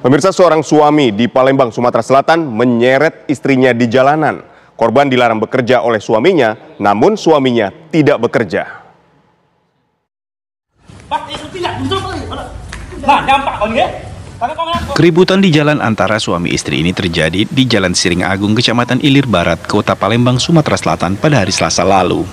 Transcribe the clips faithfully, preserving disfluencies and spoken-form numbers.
Pemirsa, seorang suami di Palembang, Sumatera Selatan menyeret istrinya di jalanan. Korban dilarang bekerja oleh suaminya, namun suaminya tidak bekerja. Keributan di jalan antara suami istri ini terjadi di Jalan Siring Agung, Kecamatan Ilir Barat, Kota Palembang, Sumatera Selatan pada hari Selasa lalu.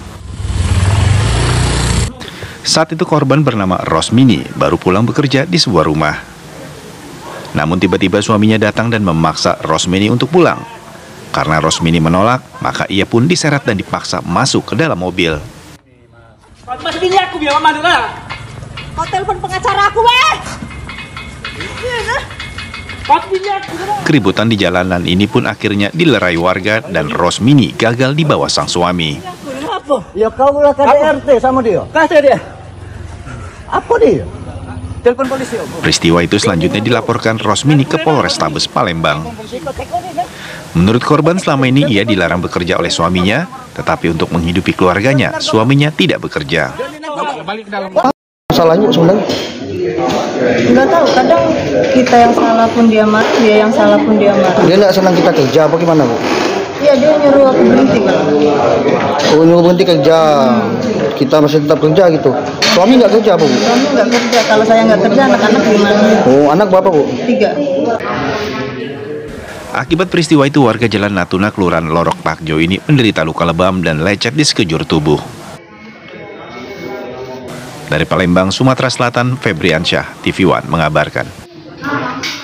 Saat itu korban bernama Rosmini baru pulang bekerja di sebuah rumah. Namun tiba-tiba suaminya datang dan memaksa Rosmini untuk pulang. Karena Rosmini menolak, maka ia pun diseret dan dipaksa masuk ke dalam mobil. Kau telepon pengacara aku, weh! Keributan di jalanan ini pun akhirnya dilerai warga dan Rosmini gagal dibawa sang suami. Apa? Ya kau lah K D R T sama dia. Kasih dia. Apa dia? Telepon polisi. Peristiwa itu selanjutnya dilaporkan Rosmini ke Polrestabes Palembang. Menurut korban, selama ini ia dilarang bekerja oleh suaminya, tetapi untuk menghidupi keluarganya, suaminya tidak bekerja. Masalahnya sebenarnya? Enggak tahu, kadang kita yang salah pun dia marah, dia yang salah pun dia marah. Dia nggak senang kita kerja, apa gimana, Bu? Iya, dia nyuruh aku berhenti, Pak. Oh, nyuruh berhenti kerja. Kita masih tetap kerja gitu. Suami nggak kerja, Bu? Suami nggak kerja, kalau saya nggak kerja, anak-anak gimana? Oh, anak berapa, Bu? Tiga. Akibat peristiwa itu, warga Jalan Natuna, Kelurahan Lorok Pakjo ini menderita luka lebam dan lecet di sekejur tubuh. Dari Palembang, Sumatera Selatan, Febriansyah, T V One mengabarkan.